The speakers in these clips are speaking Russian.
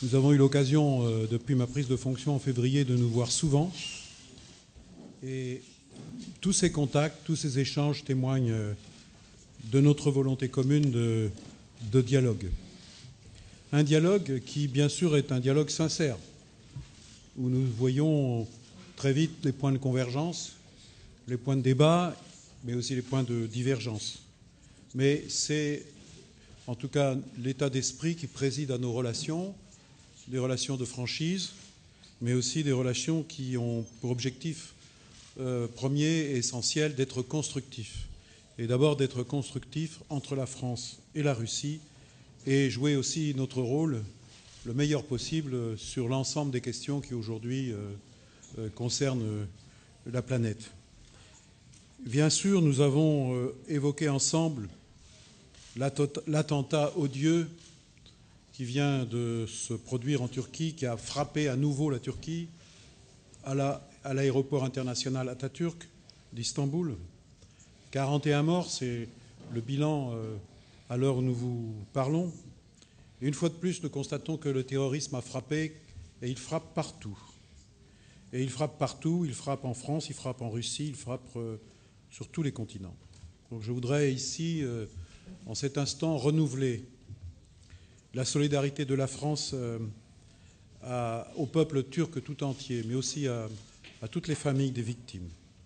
Nous avons eu l'occasion, depuis ma prise de fonction en février, de nous voir souvent. Et tous ces contacts, tous ces échanges témoignent de notre volonté commune de dialogue. Un dialogue qui, bien sûr, est un dialogue sincère, où nous voyons très vite les points de convergence, les points de débat, mais aussi les points de divergence. Mais c'est, en tout cas, l'état d'esprit qui préside à nos relations, des relations de franchise, mais aussi des relations qui ont pour objectif premier et essentiel d'être constructifs. Et d'abord d'être constructifs entre la France et la Russie et jouer aussi notre rôle le meilleur possible sur l'ensemble des questions qui aujourd'hui concernent la planète. Bien sûr, nous avons évoqué ensemble l'attentat odieux qui vient de se produire en Turquie, qui a frappé à nouveau la Turquie, à l'aéroport international Atatürk d'Istanbul. 41 morts, c'est le bilan à l'heure où nous vous parlons. Et une fois de plus, nous constatons que le terrorisme a frappé, et il frappe partout. Et il frappe partout, il frappe en France, il frappe en Russie, il frappe sur tous les continents. Donc je voudrais ici, en cet instant, renouveler la solidarité de la France au peuple turc tout entier, mais aussi à toutes les familles des victimes.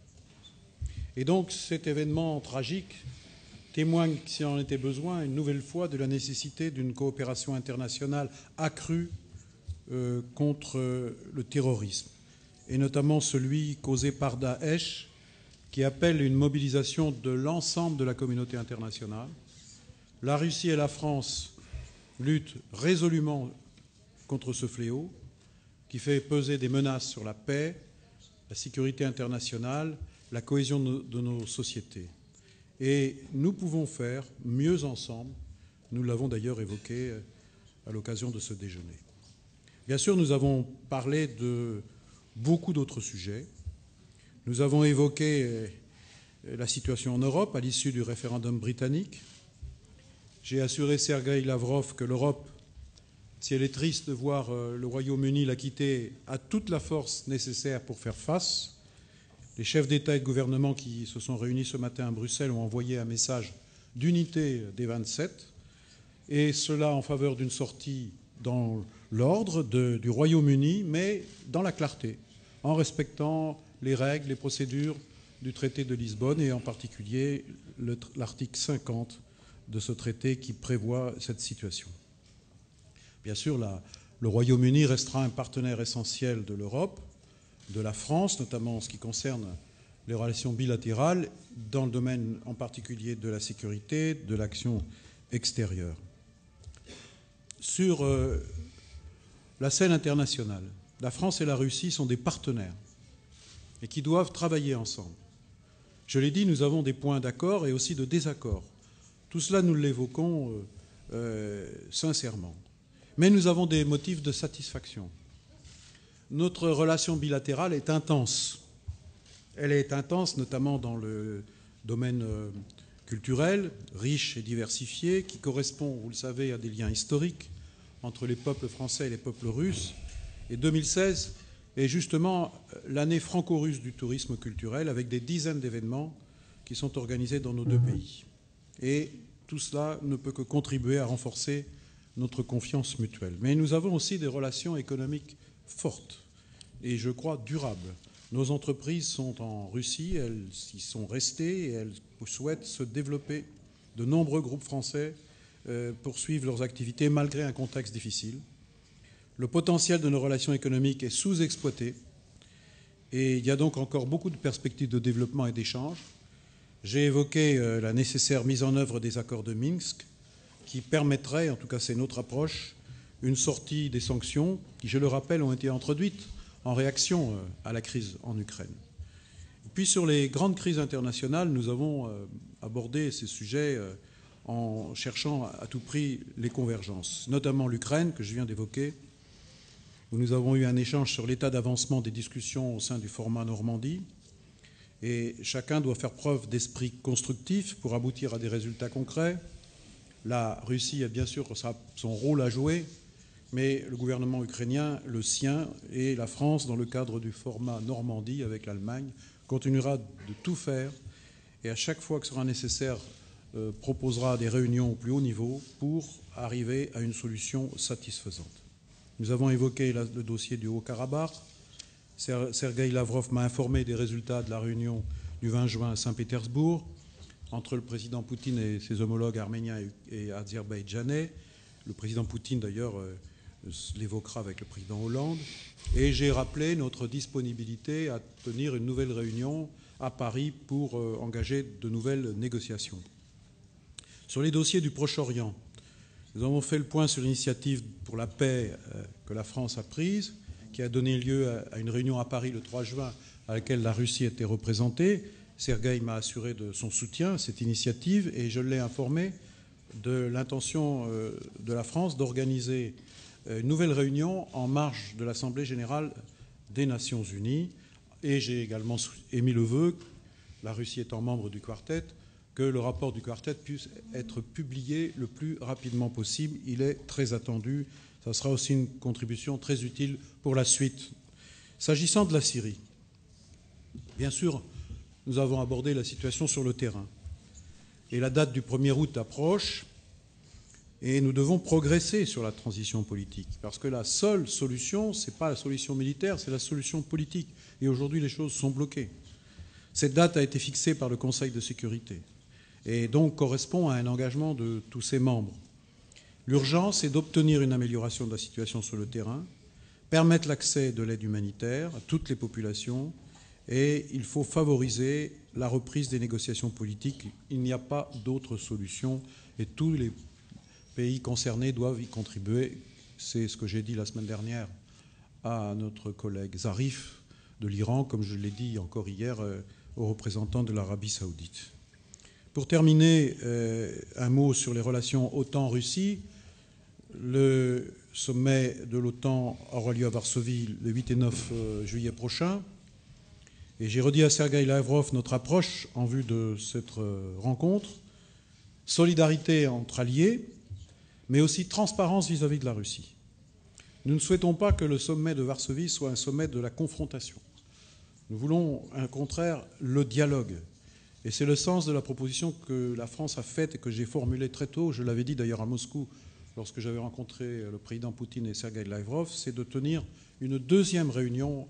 Et donc cet événement tragique témoigne, s'il en était besoin, une nouvelle fois de la nécessité d'une coopération internationale accrue contre le terrorisme, et notamment celui causé par Daesh, qui appelle une mobilisation de l'ensemble de la communauté internationale. La Russie et la France luttent résolument contre ce fléau qui fait peser des menaces sur la paix, la sécurité internationale, la cohésion de nos sociétés. Et nous pouvons faire mieux ensemble. Nous l'avons d'ailleurs évoqué à l'occasion de ce déjeuner. Bien sûr, nous avons parlé de beaucoup d'autres sujets. Nous avons évoqué la situation en Europe à l'issue du référendum britannique. J'ai assuré Sergueï Lavrov que l'Europe, si elle est triste de voir le Royaume-Uni la quitter, a toute la force nécessaire pour faire face. Les chefs d'État et de gouvernement qui se sont réunis ce matin à Bruxelles ont envoyé un message d'unité des 27, et cela en faveur d'une sortie dans l'ordre du Royaume-Uni, mais dans la clarté, en respectant les règles, les procédures du traité de Lisbonne, et en particulier l'article 50 de ce traité qui prévoit cette situation. Bien sûr, le Royaume-Uni restera un partenaire essentiel de l'Europe, de la France, notamment en ce qui concerne les relations bilatérales, dans le domaine en particulier de la sécurité, de l'action extérieure. Sur la scène internationale, la France et la Russie sont des partenaires et qui doivent travailler ensemble. Je l'ai dit, nous avons des points d'accord et aussi de désaccord. Tout cela, nous l'évoquons sincèrement. Mais nous avons des motifs de satisfaction. Notre relation bilatérale est intense. Elle est intense notamment dans le domaine culturel, riche et diversifié, qui correspond, vous le savez, à des liens historiques entre les peuples français et les peuples russes. Et 2016 est justement l'année franco-russe du tourisme culturel, avec des dizaines d'événements qui sont organisés dans nos deux pays. Et tout cela ne peut que contribuer à renforcer notre confiance mutuelle. Mais nous avons aussi des relations économiques fortes et, je crois, durables. Nos entreprises sont en Russie, elles y sont restées et elles souhaitent se développer. De nombreux groupes français poursuivent leurs activités malgré un contexte difficile. Le potentiel de nos relations économiques est sous-exploité et il y a donc encore beaucoup de perspectives de développement et d'échange. J'ai évoqué la nécessaire mise en œuvre des accords de Minsk qui permettrait, en tout cas c'est notre approche, une sortie des sanctions qui, je le rappelle, ont été introduites en réaction à la crise en Ukraine. Et puis sur les grandes crises internationales, nous avons abordé ces sujets en cherchant à tout prix les convergences, notamment l'Ukraine que je viens d'évoquer, où nous avons eu un échange sur l'état d'avancement des discussions au sein du format Normandie. Et chacun doit faire preuve d'esprit constructif pour aboutir à des résultats concrets. La Russie a bien sûr son rôle à jouer, mais le gouvernement ukrainien, le sien, et la France, dans le cadre du format Normandie avec l'Allemagne, continuera de tout faire et à chaque fois que ce sera nécessaire, proposera des réunions au plus haut niveau pour arriver à une solution satisfaisante. Nous avons évoqué le dossier du Haut-Karabakh. Sergueï Lavrov m'a informé des résultats de la réunion du 20 juin à Saint-Pétersbourg entre le président Poutine et ses homologues arméniens et azerbaïdjanais. Le président Poutine, d'ailleurs, l'évoquera avec le président Hollande. Et j'ai rappelé notre disponibilité à tenir une nouvelle réunion à Paris pour engager de nouvelles négociations. Sur les dossiers du Proche-Orient, nous avons fait le point sur l'initiative pour la paix que la France a prise, qui a donné lieu à une réunion à Paris le 3 juin à laquelle la Russie était représentée. Sergueï m'a assuré de son soutien à cette initiative et je l'ai informé de l'intention de la France d'organiser une nouvelle réunion en marge de l'Assemblée générale des Nations unies. Et j'ai également émis le vœu, la Russie étant membre du Quartet, que le rapport du Quartet puisse être publié le plus rapidement possible. Il est très attendu. Ça sera aussi une contribution très utile pour la suite. S'agissant de la Syrie, bien sûr, nous avons abordé la situation sur le terrain. Et la date du 1er août approche et nous devons progresser sur la transition politique. Parce que la seule solution, ce n'est pas la solution militaire, c'est la solution politique. Et aujourd'hui, les choses sont bloquées. Cette date a été fixée par le Conseil de sécurité et donc correspond à un engagement de tous ses membres. L'urgence est d'obtenir une amélioration de la situation sur le terrain, permettre l'accès de l'aide humanitaire à toutes les populations et il faut favoriser la reprise des négociations politiques. Il n'y a pas d'autre solution et tous les pays concernés doivent y contribuer. C'est ce que j'ai dit la semaine dernière à notre collègue Zarif de l'Iran, comme je l'ai dit encore hier aux représentants de l'Arabie saoudite. Pour terminer, un mot sur les relations OTAN-Russie. Le sommet de l'OTAN aura lieu à Varsovie le 8 et 9 juillet prochain. Et j'ai redit à Sergueï Lavrov notre approche en vue de cette rencontre. Solidarité entre alliés, mais aussi transparence vis-à-vis de la Russie. Nous ne souhaitons pas que le sommet de Varsovie soit un sommet de la confrontation. Nous voulons, au contraire, le dialogue. Et c'est le sens de la proposition que la France a faite et que j'ai formulée très tôt. Je l'avais dit d'ailleurs à Moscou lorsque j'avais rencontré le président Poutine et Sergueï Lavrov, c'est de tenir une deuxième réunion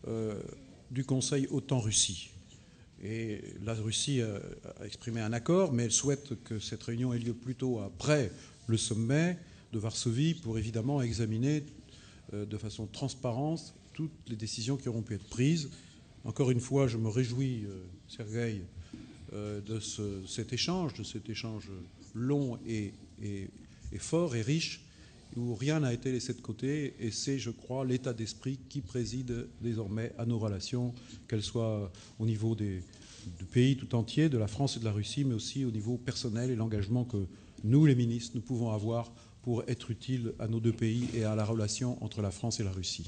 du Conseil OTAN-Russie. Et la Russie a exprimé un accord, mais elle souhaite que cette réunion ait lieu plutôt après le sommet de Varsovie pour évidemment examiner de façon transparente toutes les décisions qui auront pu être prises. Encore une fois, je me réjouis, Sergueï, de cet échange long et fort et riche, où rien n'a été laissé de côté, et c'est, je crois, l'état d'esprit qui préside désormais à nos relations, qu'elles soient au niveau du pays tout entier, de la France et de la Russie, mais aussi au niveau personnel et l'engagement que nous, les ministres, nous pouvons avoir pour être utiles à nos deux pays et à la relation entre la France et la Russie.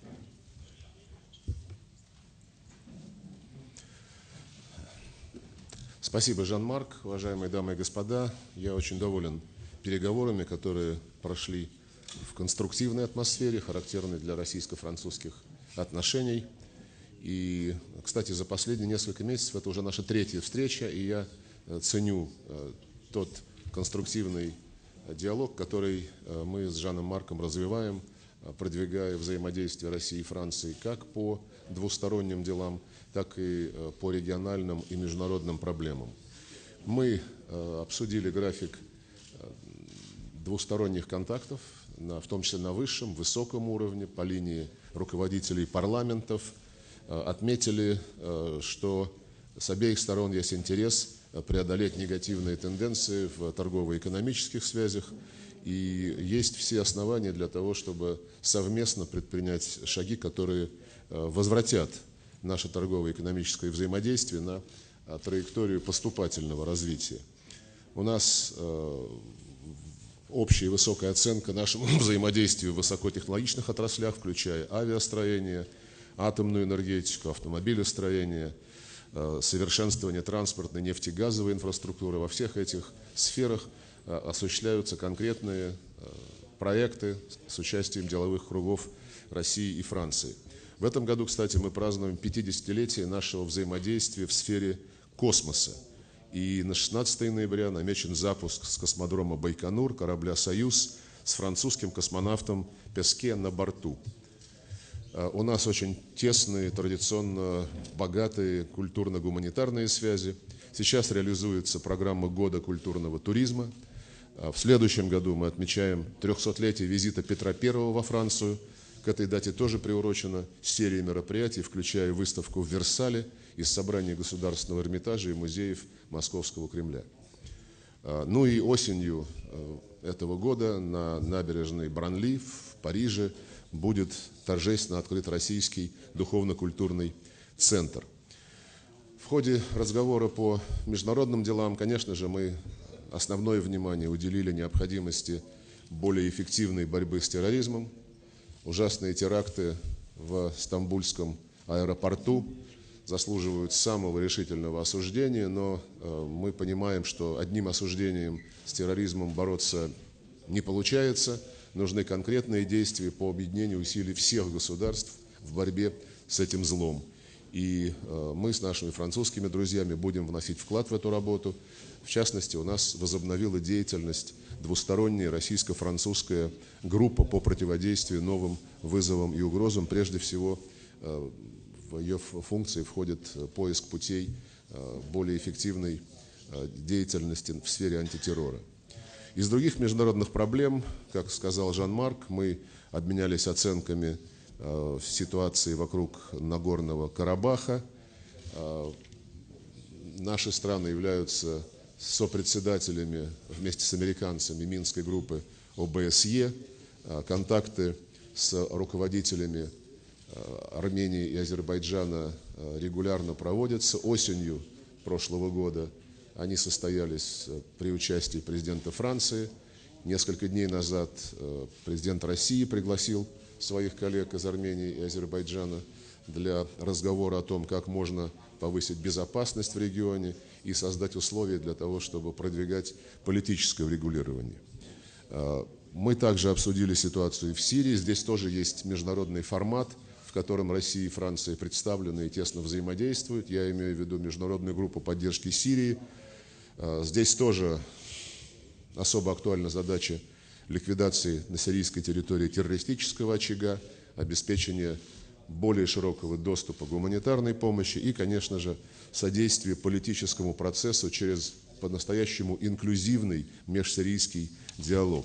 Спасибо, Жан-Марк. Уважаемые дамы и господа, я очень доволен переговорами, которые прошли в конструктивной атмосфере, характерной для российско-французских отношений. И, кстати, за последние несколько месяцев это уже наша третья встреча, и я ценю тот конструктивный диалог, который мы с Жаном Марком развиваем, продвигая взаимодействие России и Франции как по двусторонним делам, так и по региональным и международным проблемам. Мы обсудили график двусторонних контактов, в том числе на высшем, высоком уровне, по линии руководителей парламентов. Отметили, что с обеих сторон есть интерес преодолеть негативные тенденции в торгово-экономических связях. И есть все основания для того, чтобы совместно предпринять шаги, которые возвратят наше торгово-экономическое взаимодействие на траекторию поступательного развития. У нас общая высокая оценка нашему взаимодействию в высокотехнологичных отраслях, включая авиастроение, атомную энергетику, автомобилестроение, совершенствование транспортной, нефтегазовой инфраструктуры. Во всех этих сферах осуществляются конкретные проекты с участием деловых кругов России и Франции. В этом году, кстати, мы празднуем 50-летие нашего взаимодействия в сфере космоса. И на 16 ноября намечен запуск с космодрома Байконур корабля «Союз» с французским космонавтом Песке на борту. У нас очень тесные, традиционно богатые культурно-гуманитарные связи. Сейчас реализуется программа года культурного туризма. В следующем году мы отмечаем 300-летие визита Петра I во Францию. К этой дате тоже приурочена серия мероприятий, включая выставку в Версале из собрания Государственного Эрмитажа и музеев Московского Кремля. Ну и осенью этого года на набережной Бранли в Париже будет торжественно открыт Российский духовно-культурный центр. В ходе разговора по международным делам, конечно же, мы основное внимание уделили необходимости более эффективной борьбы с терроризмом. Ужасные теракты в Стамбульском аэропорту заслуживают самого решительного осуждения, но мы понимаем, что одним осуждением с терроризмом бороться не получается. Нужны конкретные действия по объединению усилий всех государств в борьбе с этим злом. И мы с нашими французскими друзьями будем вносить вклад в эту работу. В частности, у нас возобновила деятельность двусторонняя российско-французская группа по противодействию новым вызовам и угрозам. Прежде всего, в ее функции входит поиск путей более эффективной деятельности в сфере антитеррора. Из других международных проблем, как сказал Жан-Марк, мы обменялись оценками ситуации вокруг Нагорного Карабаха. Наши страны являются сопредседателями вместе с американцами Минской группы ОБСЕ. Контакты с руководителями Армении и Азербайджана регулярно проводятся. Осенью прошлого года они состоялись при участии президента Франции. Несколько дней назад президент России пригласил своих коллег из Армении и Азербайджана для разговора о том, как можно повысить безопасность в регионе и создать условия для того, чтобы продвигать политическое урегулирование. Мы также обсудили ситуацию в Сирии. Здесь тоже есть международный формат, в котором Россия и Франция представлены и тесно взаимодействуют. Я имею в виду Международную группу поддержки Сирии. Здесь тоже особо актуальна задача ликвидации на сирийской территории террористического очага, обеспечения более широкого доступа к гуманитарной помощи и, конечно же, содействие политическому процессу через по-настоящему инклюзивный межсирийский диалог.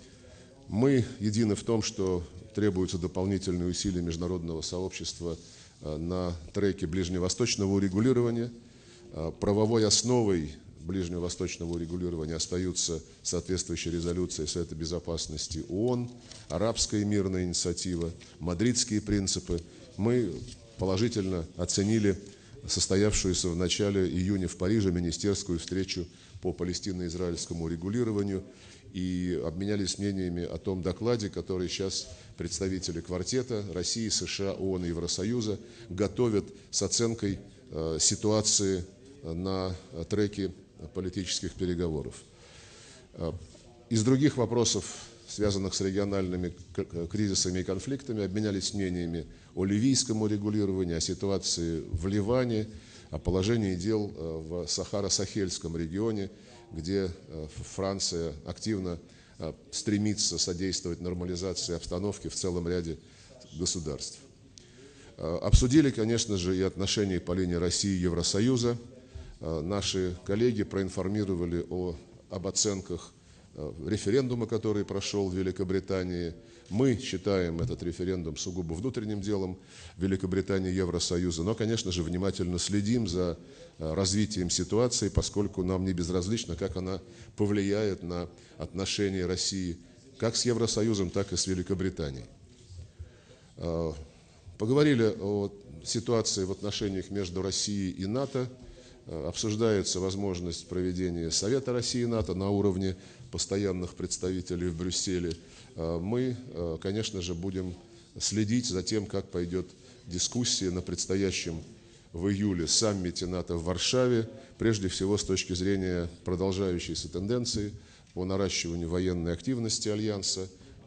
Мы едины в том, что требуются дополнительные усилия международного сообщества на треке ближневосточного урегулирования. Правовой основой ближневосточного урегулирования остаются соответствующие резолюции Совета Безопасности ООН, арабская мирная инициатива, мадридские принципы. Мы положительно оценили состоявшуюся в начале июня в Париже министерскую встречу по палестино-израильскому урегулированию и обменялись мнениями о том докладе, который сейчас представители квартета России, США, ООН и Евросоюза готовят с оценкой ситуации на треке политических переговоров. Из других вопросов, связанных с региональными кризисами и конфликтами, обменялись мнениями о ливийском урегулировании, о ситуации в Ливане, о положении дел в Сахаро-Сахельском регионе, где Франция активно стремится содействовать нормализации обстановки в целом ряде государств. Обсудили, конечно же, и отношения по линии России и Евросоюза. Наши коллеги проинформировали об оценках референдума, который прошел в Великобритании. Мы считаем этот референдум сугубо внутренним делом Великобритании и Евросоюза, но, конечно же, внимательно следим за развитием ситуации, поскольку нам не безразлично, как она повлияет на отношения России как с Евросоюзом, так и с Великобританией. Поговорили о ситуации в отношениях между Россией и НАТО. Обсуждается возможность проведения Совета России и НАТО на уровне постоянных представителей в Брюсселе. Мы, конечно же, будем следить за тем, как пойдет дискуссия на предстоящем в июле саммите НАТО в Варшаве, прежде всего с точки зрения продолжающейся тенденции по наращиванию военной активности Альянса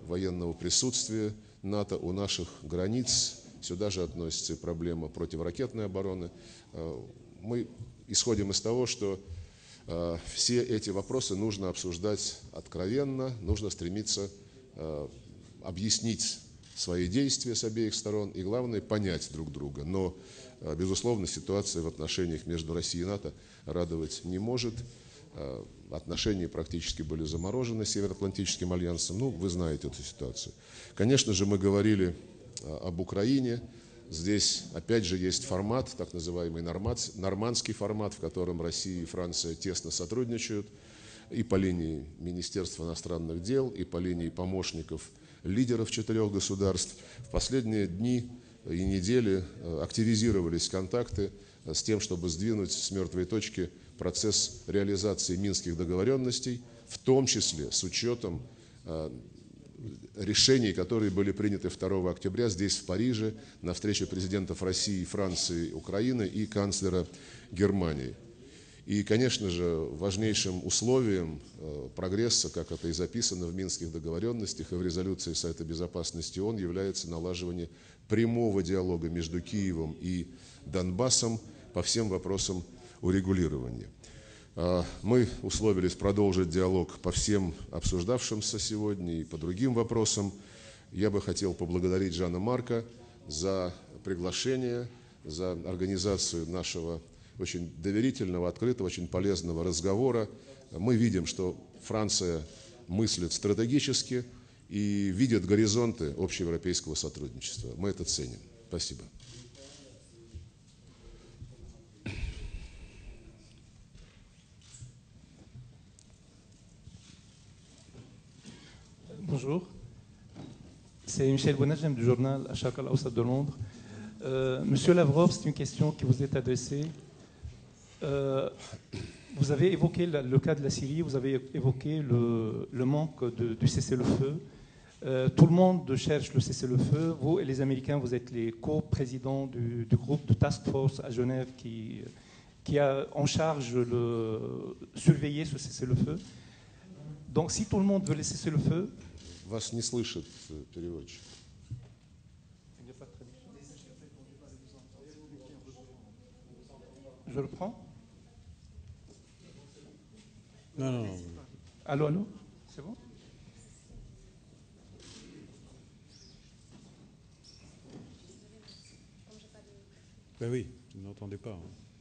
военного присутствия НАТО у наших границ. Сюда же относится и проблема противоракетной обороны. Мы исходим из того, что все эти вопросы нужно обсуждать откровенно, нужно стремиться объяснить свои действия с обеих сторон и, главное, понять друг друга. Но, безусловно, ситуация в отношениях между Россией и НАТО радовать не может. Отношения практически были заморожены с Североатлантическим альянсом. Ну, вы знаете эту ситуацию. Конечно же, мы говорили об Украине. Здесь, опять же, есть формат, так называемый нормандский формат, в котором Россия и Франция тесно сотрудничают и по линии Министерства иностранных дел, и по линии помощников лидеров 4 государств. В последние дни и недели активизировались контакты с тем, чтобы сдвинуть с мертвой точки процесс реализации минских договоренностей, в том числе с учетом решений, которые были приняты 2 октября здесь, в Париже, на встрече президентов России, Франции, Украины и канцлера Германии. И, конечно же, важнейшим условием прогресса, как это и записано в Минских договоренностях и в резолюции Совета Безопасности ООН, является налаживание прямого диалога между Киевом и Донбассом по всем вопросам урегулирования. Мы условились продолжить диалог по всем обсуждавшимся сегодня и по другим вопросам. Я бы хотел поблагодарить Жана Марка за приглашение, за организацию нашего очень доверительного, открытого, очень полезного разговора. Мы видим, что Франция мыслит стратегически и видит горизонты общеевропейского сотрудничества. Мы это ценим. Спасибо. Bonjour, c'est Michel Bonnet du journal Asharq al-Awsat de Londres. Monsieur Lavrov, c'est une question qui vous est adressée. Vous avez évoqué le cas de la Syrie, vous avez évoqué le manque du cessez-le-feu. Tout le monde cherche le cessez-le-feu. Vous et les Américains, vous êtes les co-présidents du groupe de task force à Genève qui a en charge de surveiller ce cessez-le-feu. Donc si tout le monde veut le cessez-le-feu... Вас не слышит переводчик. Je le prends? Non, non, non. Allô, allô? C'est bon? Ben oui, vous n'entendez pas.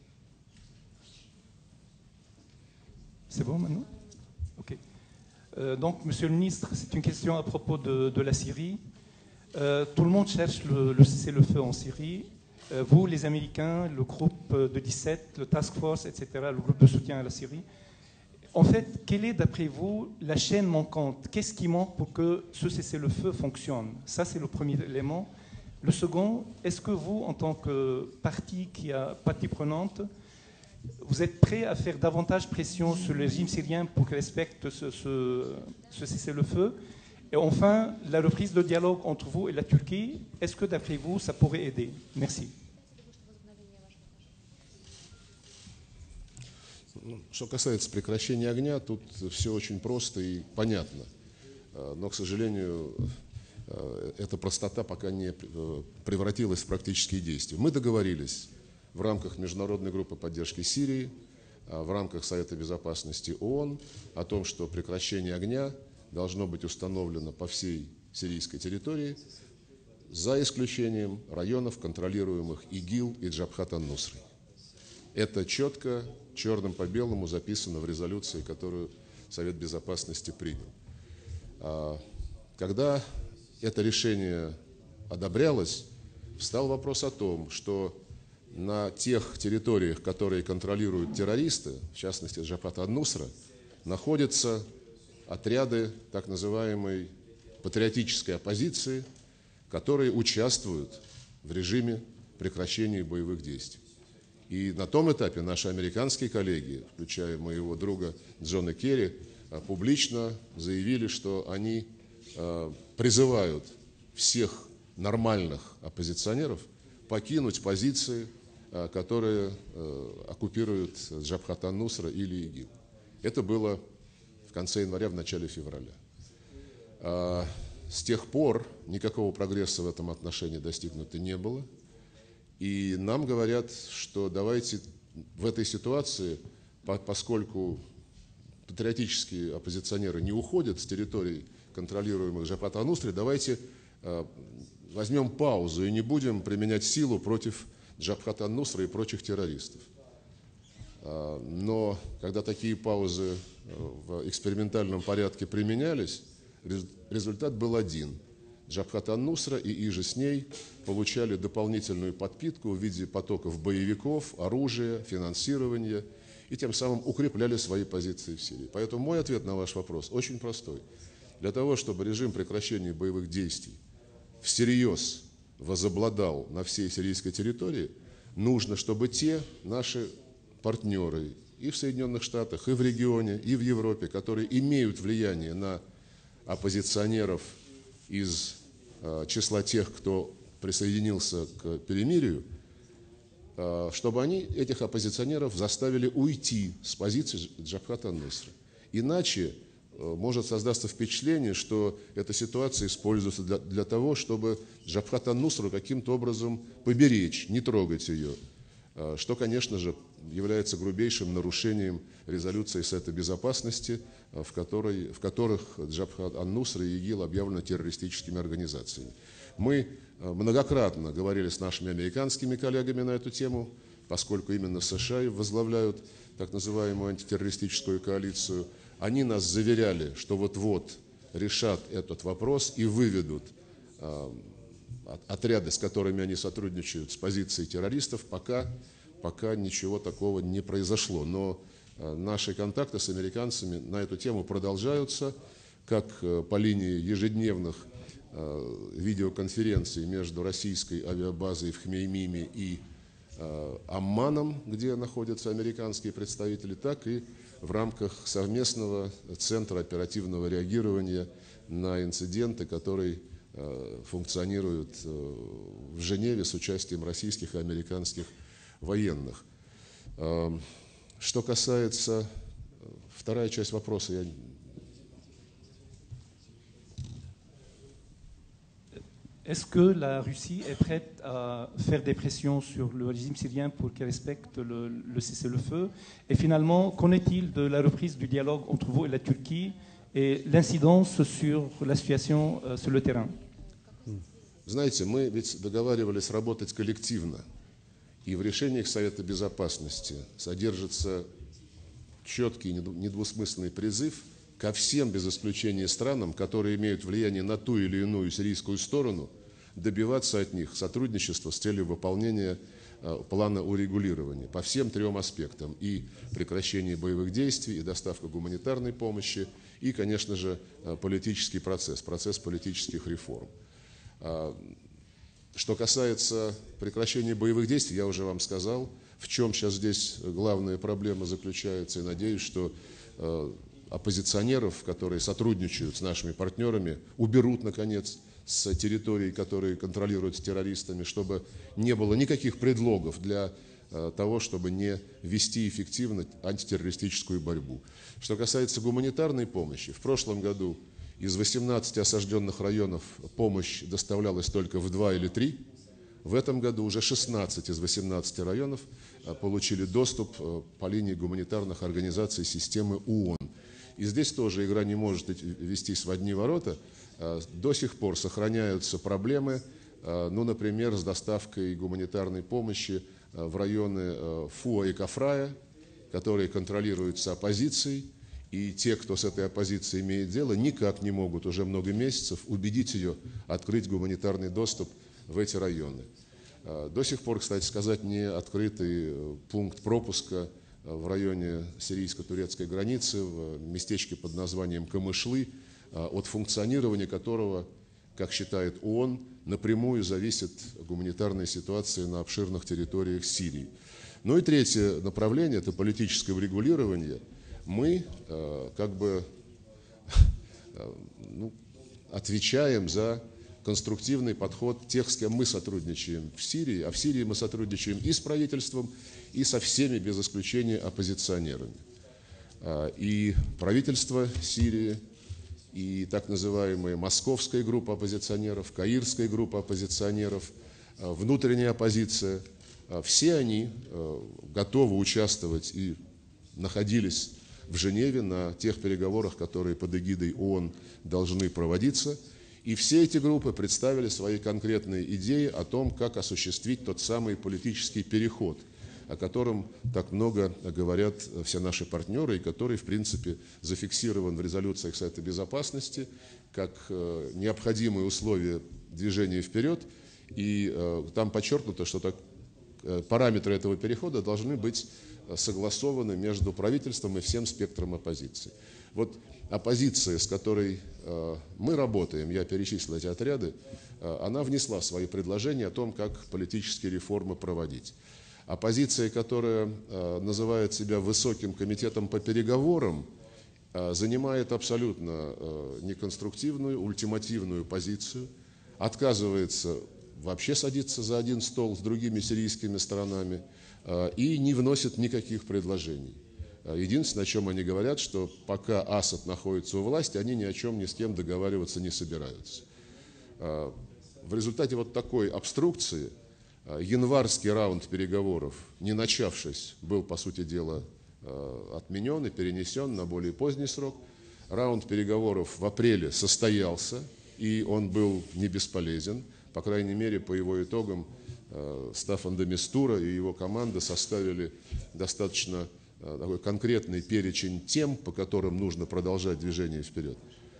C'est bon maintenant? Ok. Donc, Monsieur le Ministre, c'est une question à propos de la Syrie. Tout le monde cherche le cessez-le-feu en Syrie. Vous, les Américains, le groupe de 17, le Task Force, etc., le groupe de soutien à la Syrie. En fait, quelle est, d'après vous, la chaîne manquante? Qu'est-ce qui manque pour que ce cessez-le-feu fonctionne? Ça, c'est le premier élément. Le second, est-ce que vous, en tant que partie prenante, vous êtes prêt à faire davantage pression sur le régime syrien pour qu'il respecte ce cessez-le-feu? Et enfin, la reprise de dialogue entre vous et la Turquie, est-ce que d'après vous, ça pourrait aider? Merci. Что касается прекращения огня, тут все очень просто и понятно. Но, к сожалению, эта простота пока не превратилась в практические действия. Мы договорились в рамках Международной группы поддержки Сирии, в рамках Совета Безопасности ООН о том, что прекращение огня должно быть установлено по всей сирийской территории, за исключением районов, контролируемых ИГИЛ и Джабхат ан-Нусрой. Это четко, черным по белому записано в резолюции, которую Совет Безопасности принял. Когда это решение одобрялось, встал вопрос о том, что на тех территориях, которые контролируют террористы, в частности Джабхат ан-Нусра, находятся отряды так называемой патриотической оппозиции, которые участвуют в режиме прекращения боевых действий. И на том этапе наши американские коллеги, включая моего друга Джона Керри, публично заявили, что они призывают всех нормальных оппозиционеров покинуть позиции, которые оккупируют Джабхат ан-Нусра или ИГИЛ. Это было в конце января, в начале февраля. с тех пор никакого прогресса в этом отношении достигнуто не было. И нам говорят, что давайте в этой ситуации, поскольку патриотические оппозиционеры не уходят с территорий, контролируемых Джабхат ан-Нусрой, давайте возьмем паузу и не будем применять силу против Джабхат ан-Нусры и прочих террористов. Но когда такие паузы в экспериментальном порядке применялись, результат был один. Джабхат ан-Нусра и иже с ней получали дополнительную подпитку в виде потоков боевиков, оружия, финансирования, и тем самым укрепляли свои позиции в Сирии. Поэтому мой ответ на ваш вопрос очень простой. Для того, чтобы режим прекращения боевых действий всерьез возобладал на всей сирийской территории, нужно, чтобы те наши партнеры и в Соединенных Штатах, и в регионе, и в Европе, которые имеют влияние на оппозиционеров из числа тех, кто присоединился к перемирию, чтобы они этих оппозиционеров заставили уйти с позиции Джабхат ан-Нусры. Иначе может создаться впечатление, что эта ситуация используется для того, чтобы Джабхат ан-Нусру каким-то образом поберечь, не трогать ее, что, конечно же, является грубейшим нарушением резолюции Совета Безопасности, в которых Джабхат ан-Нусра и ИГИЛ объявлены террористическими организациями. Мы многократно говорили с нашими американскими коллегами на эту тему, поскольку именно США возглавляют так называемую антитеррористическую коалицию. Они нас заверяли, что вот-вот решат этот вопрос и выведут отряды, с которыми они сотрудничают, с позиции террористов, пока ничего такого не произошло. Но наши контакты с американцами на эту тему продолжаются, как по линии ежедневных видеоконференций между российской авиабазой в Хмеймиме и Амманом, где находятся американские представители, так и в рамках совместного центра оперативного реагирования на инциденты, который функционирует в Женеве с участием российских и американских военных. Что касается вторая часть вопроса, я... Est-ce que la Russie est prête à faire des pressions sur le régime syrien pour qu'il respecte le cessez-le-feu? Et finalement, qu'en est-il de la reprise du dialogue entre vous et la Turquie et l'incidence sur la situation sur le terrain? Знаете, мы ведь договаривались работать коллективно. И в решениях Совета Безопасности содержится четкий недвусмысленный призыв ко всем, без исключения странам, которые имеют влияние на ту или иную сирийскую сторону, добиваться от них сотрудничества с целью выполнения плана урегулирования по всем трем аспектам: и прекращение боевых действий, и доставка гуманитарной помощи, и, конечно же, политический процесс политических реформ. Что касается прекращения боевых действий, я уже вам сказал, в чем сейчас здесь главная проблема заключается, и надеюсь, что оппозиционеров, которые сотрудничают с нашими партнерами, уберут, наконец, с территорий, которые контролируются террористами, чтобы не было никаких предлогов для того, чтобы не вести эффективно антитеррористическую борьбу. Что касается гуманитарной помощи, в прошлом году из 18 осажденных районов помощь доставлялась только в 2 или 3. В этом году уже 16 из 18 районов получили доступ по линии гуманитарных организаций системы ООН. И здесь тоже игра не может вестись в одни ворота. До сих пор сохраняются проблемы, ну, например, с доставкой гуманитарной помощи в районы Фуа и Кафрая, которые контролируются оппозицией. И те, кто с этой оппозицией имеет дело, никак не могут уже много месяцев убедить ее открыть гуманитарный доступ в эти районы. До сих пор, кстати сказать, не открытый пункт пропуска в районе сирийско-турецкой границы, в местечке под названием Камышлы, от функционирования которого, как считает ООН, напрямую зависит гуманитарная ситуация на обширных территориях Сирии. Ну и третье направление – это политическое урегулирование. Мы отвечаем за конструктивный подход тех, с кем мы сотрудничаем в Сирии. А в Сирии мы сотрудничаем и с правительством, и со всеми, без исключения, оппозиционерами. И правительство Сирии, и так называемая московская группа оппозиционеров, каирская группа оппозиционеров, внутренняя оппозиция, все они готовы участвовать и находились в Женеве на тех переговорах, которые под эгидой ООН должны проводиться. И все эти группы представили свои конкретные идеи о том, как осуществить тот самый политический переход, о котором так много говорят все наши партнеры, и который, в принципе, зафиксирован в резолюциях Совета Безопасности как необходимые условия движения вперед. И там подчеркнуто, что параметры этого перехода должны быть согласованы между правительством и всем спектром оппозиции. Вот оппозиция, с которой мы работаем, я перечислил эти отряды, она внесла свои предложения о том, как политические реформы проводить. Оппозиция, которая называет себя Высоким комитетом по переговорам, занимает абсолютно неконструктивную, ультимативную позицию, отказывается вообще садиться за один стол с другими сирийскими сторонами и не вносит никаких предложений. Единственное, о чем они говорят, что пока Асад находится у власти, они ни о чем ни с кем договариваться не собираются. В результате вот такой обструкции январский раунд переговоров, не начавшись, был, по сути дела, отменен и перенесен на более поздний срок. Раунд переговоров в апреле состоялся, и он был не бесполезен. По крайней мере, по его итогам Стаффан де Мистура и его команда составили достаточно такой конкретный перечень тем, по которым нужно продолжать движение вперед.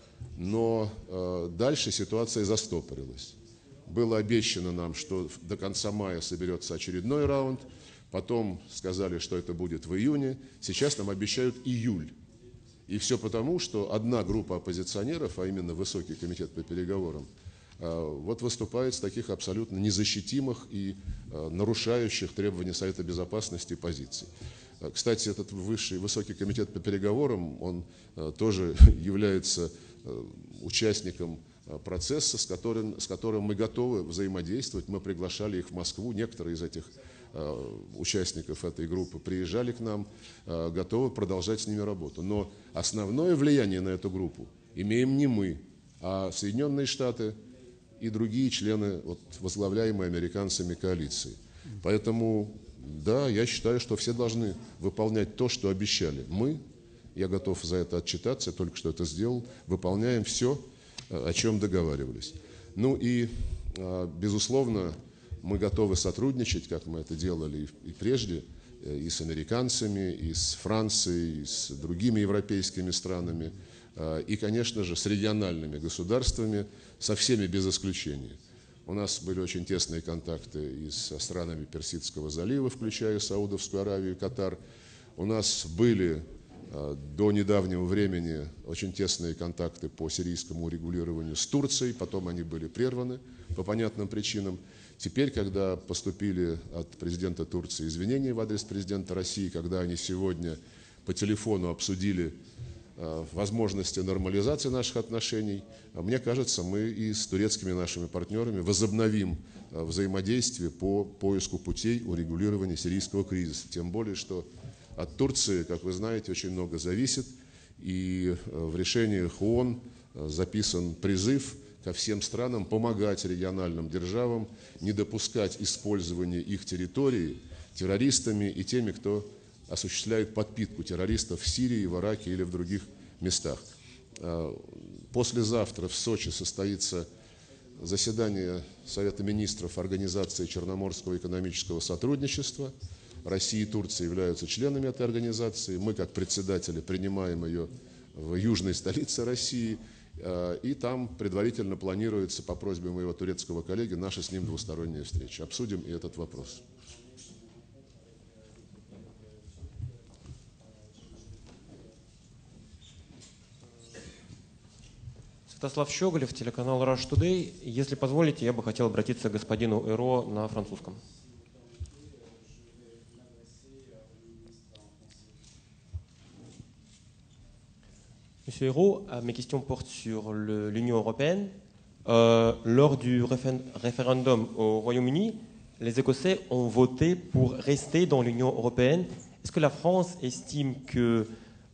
Но дальше ситуация застопорилась. Было обещано нам, что до конца мая соберется очередной раунд, потом сказали, что это будет в июне, сейчас нам обещают июль. И все потому, что одна группа оппозиционеров, а именно Высокий комитет по переговорам, вот выступает с таких абсолютно незащитимых и нарушающих требования Совета Безопасности позиций. Кстати, этот Высокий комитет по переговорам, он тоже является участником процесса, с которым мы готовы взаимодействовать. Мы приглашали их в Москву, некоторые из этих участников этой группы приезжали к нам, готовы продолжать с ними работу. Но основное влияние на эту группу имеем не мы, а Соединенные Штаты и другие члены, возглавляемые американцами коалиции. Поэтому, да, я считаю, что все должны выполнять то, что обещали. Мы, я готов за это отчитаться, я только что это сделал, выполняем все, о чем договаривались. Ну и, безусловно, мы готовы сотрудничать, как мы это делали и прежде, и с американцами, и с Францией, и с другими европейскими странами, и, конечно же, с региональными государствами, со всеми без исключения. У нас были очень тесные контакты и со странами Персидского залива, включая Саудовскую Аравию и Катар. У нас были до недавнего времени очень тесные контакты по сирийскому урегулированию с Турцией, потом они были прерваны по понятным причинам. Теперь, когда поступили от президента Турции извинения в адрес президента России, когда они сегодня по телефону обсудили возможности нормализации наших отношений, мне кажется, мы и с турецкими нашими партнерами возобновим взаимодействие по поиску путей урегулирования сирийского кризиса. Тем более, что от Турции, как вы знаете, очень много зависит, и в решениях ООН записан призыв ко всем странам помогать региональным державам, не допускать использования их территории террористами и теми, кто осуществляет подпитку террористов в Сирии, в Ираке или в других местах. Послезавтра в Сочи состоится заседание Совета министров Организации Черноморского экономического сотрудничества. Россия и Турция являются членами этой организации. Мы, как председатели, принимаем ее в южной столице России. И там предварительно планируется, по просьбе моего турецкого коллеги, наша с ним двусторонняя встреча. Обсудим и этот вопрос. Святослав Щеголев, телеканал Rush Today. Если позволите, я бы хотел обратиться к господину Эро на французском. Monsieur Hérault, mes questions portent sur l'Union européenne. Lors du référendum au Royaume-Uni, les Écossais ont voté pour rester dans l'Union européenne. Est-ce que la France estime que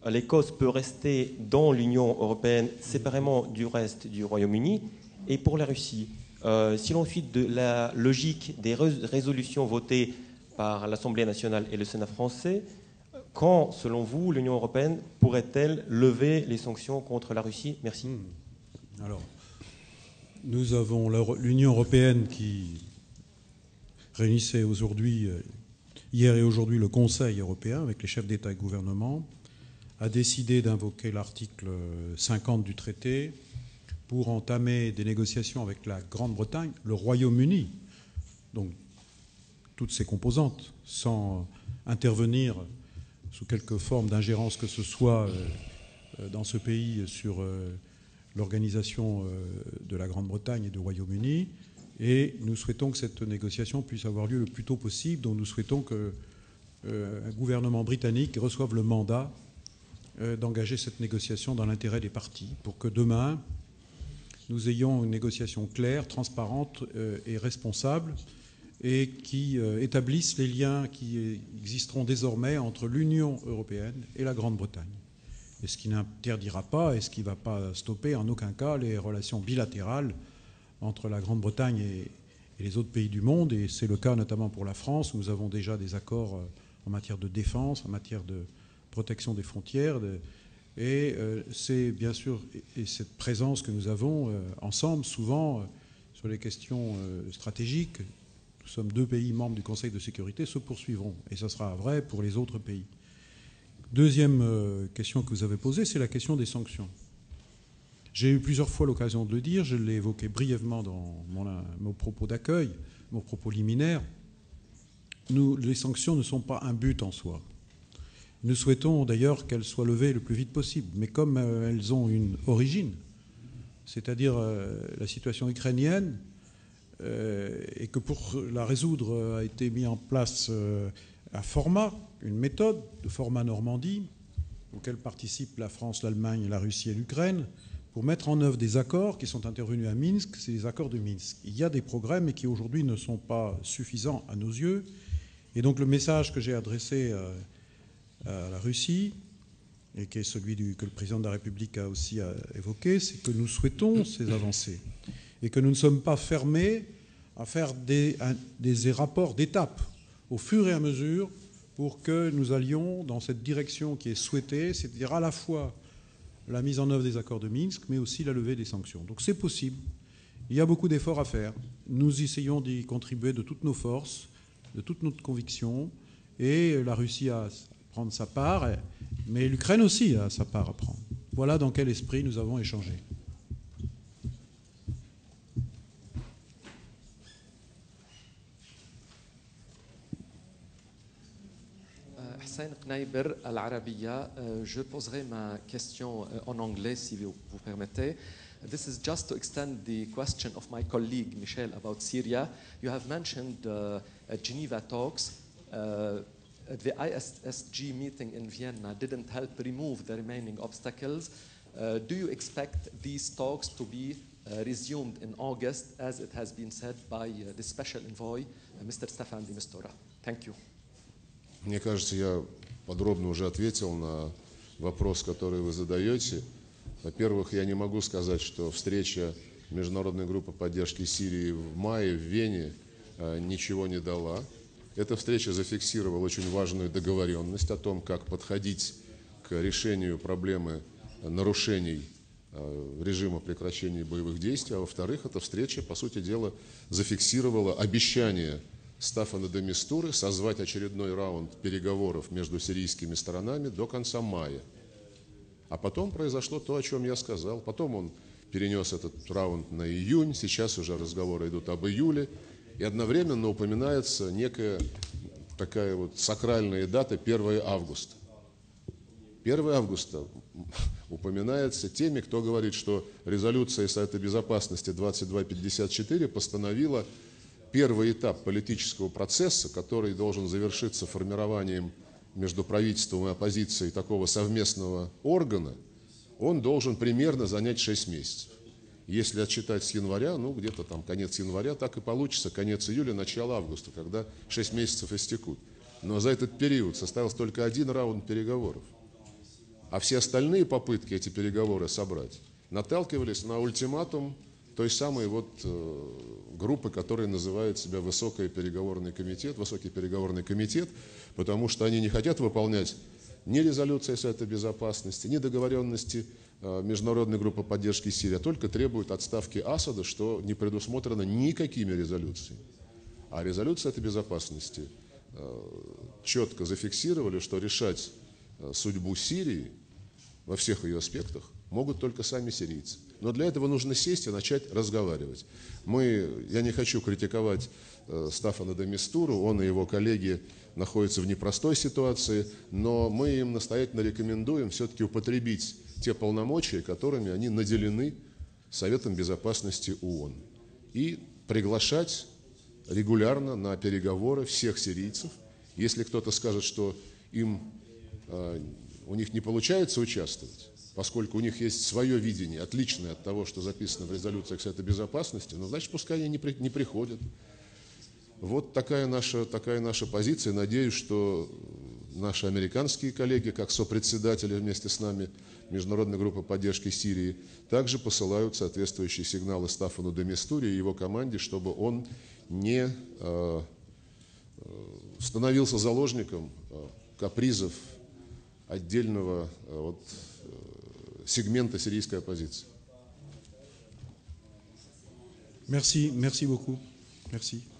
l'Écosse peut rester dans l'Union européenne séparément du reste du Royaume-Uni. Et pour la Russie, si l'on suit de la logique des résolutions votées par l'Assemblée nationale et le Sénat français, quand, selon vous, l'Union européenne pourrait-elle lever les sanctions contre la Russie? Merci. Alors, nous avons l'Union européenne qui réunissait aujourd'hui, hier et aujourd'hui, le Conseil européen avec les chefs d'État et de gouvernement, a décidé d'invoquer l'article 50 du traité pour entamer des négociations avec la Grande-Bretagne, le Royaume-Uni, donc toutes ses composantes, sans intervenir sous quelque forme d'ingérence que ce soit dans ce pays sur l'organisation de la Grande-Bretagne et du Royaume-Uni. Et nous souhaitons que cette négociation puisse avoir lieu le plus tôt possible. Donc nous souhaitons qu'un gouvernement britannique reçoive le mandat d'engager cette négociation dans l'intérêt des parties pour que demain, nous ayons une négociation claire, transparente et responsable et qui établisse les liens qui existeront désormais entre l'Union européenne et la Grande-Bretagne. Et ce qui n'interdira pas et ce qui ne va pas stopper en aucun cas les relations bilatérales entre la Grande-Bretagne et les autres pays du monde. Et c'est le cas notamment pour la France. Nous avons déjà des accords en matière de défense, en matière de protection des frontières. Et c'est bien sûr et cette présence que nous avons ensemble, souvent sur les questions stratégiques, nous sommes 2 pays membres du Conseil de sécurité, se poursuivront. Et ça sera vrai pour les autres pays. Deuxième question que vous avez posée, c'est la question des sanctions. J'ai eu plusieurs fois l'occasion de le dire, je l'ai évoqué brièvement dans mon propos d'accueil, mon propos liminaire. Les sanctions ne sont pas un but en soi. Nous souhaitons d'ailleurs qu'elles soient levées le plus vite possible. Mais comme elles ont une origine, c'est-à-dire la situation ukrainienne, et que pour la résoudre a été mis en place un format, une méthode, de format Normandie, auquel participent la France, l'Allemagne, la Russie et l'Ukraine, pour mettre en œuvre des accords qui sont intervenus à Minsk, c'est les accords de Minsk. Il y a des progrès, mais qui aujourd'hui ne sont pas suffisants à nos yeux. Et donc le message que j'ai adressé à la Russie, et qui est celui que le président de la République a aussi évoqué, c'est que nous souhaitons ces avancées et que nous ne sommes pas fermés à faire des rapports d'étape au fur et à mesure pour que nous allions dans cette direction qui est souhaitée, c'est-à-dire à la fois la mise en œuvre des accords de Minsk, mais aussi la levée des sanctions. Donc c'est possible. Il y a beaucoup d'efforts à faire. Nous essayons d'y contribuer de toutes nos forces, de toute notre conviction, et la Russie a à prendre sa part, mais l'Ukraine aussi a sa part à prendre. Voilà dans quel esprit nous avons échangé. Hussein Knaiber, Al Arabiya. Je poserai ma question en anglais si vous permettez. This is just to extend the question of my colleague Michel about Syria. You have mentioned Geneva talks. The ISSG meeting in Vienna didn't help remove the remaining obstacles. Do you expect these talks to be resumed in August, as it has been said by the special envoy, Mr. Staffan de Mistura? Thank you. Мне кажется, я подробно уже ответил на вопрос, который вы задаете. Во-первых, я не могу сказать, что встреча Международной группы поддержки Сирии в мае в Вене ничего не дала. Эта встреча зафиксировала очень важную договоренность о том, как подходить к решению проблемы нарушений режима прекращения боевых действий. А во-вторых, эта встреча, по сути дела, зафиксировала обещание Стаффана де Мистуры созвать очередной раунд переговоров между сирийскими сторонами до конца мая. А потом произошло то, о чем я сказал. Потом он перенес этот раунд на июнь, сейчас уже разговоры идут об июле. И одновременно упоминается некая такая вот сакральная дата 1 августа. 1 августа упоминается теми, кто говорит, что резолюция Совета Безопасности 2254 постановила первый этап политического процесса, который должен завершиться формированием между правительством и оппозицией такого совместного органа, он должен примерно занять 6 месяцев. Если отсчитать с января, ну где-то там конец января, так и получится конец июля, начало августа, когда 6 месяцев истекут. Но за этот период состоялся только один раунд переговоров. А все остальные попытки эти переговоры собрать наталкивались на ультиматум той самой вот группы, которая называет себя Высокий переговорный комитет, потому что они не хотят выполнять ни резолюции Совета Безопасности, ни договоренности Международной группы поддержки Сирии, а только требуют отставки Асада, что не предусмотрено никакими резолюциями. А резолюция Совета Безопасности четко зафиксировали, что решать судьбу Сирии во всех ее аспектах могут только сами сирийцы. Но для этого нужно сесть и начать разговаривать. Я не хочу критиковать Стаффана де Мистуру, он и его коллеги находятся в непростой ситуации, но мы им настоятельно рекомендуем все-таки употребить те полномочия, которыми они наделены Советом Безопасности ООН, и приглашать регулярно на переговоры всех сирийцев. Если кто-то скажет, что у них не получается участвовать, поскольку у них есть свое видение, отличное от того, что записано в резолюциях Совета Безопасности, значит, пускай они не приходят. Вот такая наша позиция. Надеюсь, что наши американские коллеги, как сопредседатели вместе с нами Международной группы поддержки Сирии, также посылают соответствующие сигналы Стаффану де Мистуре и его команде, чтобы он не становился заложником капризов отдельного сегмента сирийской оппозиции. Merci beaucoup. Merci.